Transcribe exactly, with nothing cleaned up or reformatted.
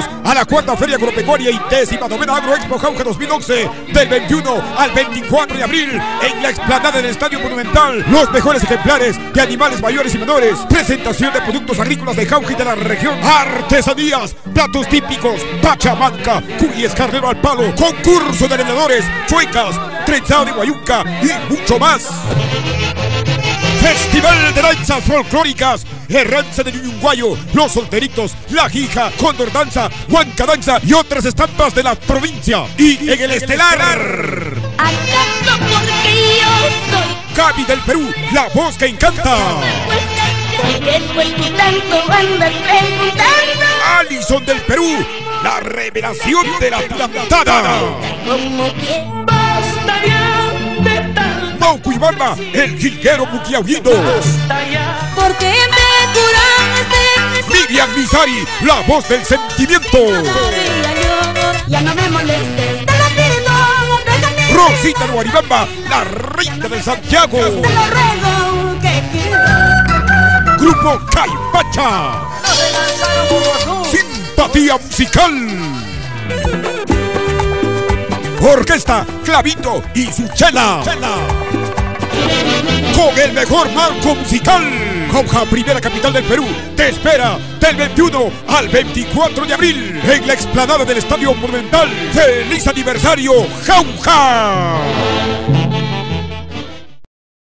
Bienvenidos a la cuarta Feria Agropecuaria y décima novena Agroexpo Jauja dos mil once, del veintiuno al veinticuatro de abril en la explanada del Estadio Monumental. Los mejores ejemplares de animales mayores y menores, presentación de productos agrícolas de Jauja y de la región, artesanías, platos típicos, pachamanca, cuy escarnero al palo, concurso de leñadores, chuecas, trenzado de guayuca y mucho más. Festival de danzas folclóricas, Herranza de Ñuñunguayo, Los Solteritos, La Jija, Cóndor Danza, Huanca Danza y otras estampas de la provincia. Y en el estelar, ¿acaso porque yo soy Gaby del Perú, la voz que encanta? ¿Qué pues tú tanto andas preguntando? Alison del Perú, la revelación de la plantada. Como que basta ya de tal. Mauco y Barba, el jilguero Muquiahuino. Porque me curan este Miriam Misari, la voz del sentimiento. todavía yo. Ya no me molestes, te lo pido, déjame. Rosita Guaribamba, la reina del Santiago. Te lo ruego que quiera. Grupo Caipacha, simpatía musical. Orquesta Clavito y su chela, con el mejor marco musical. Jauja, primera capital del Perú, te espera del veintiuno al veinticuatro de abril en la explanada del Estadio Monumental. ¡Feliz aniversario, Jauja!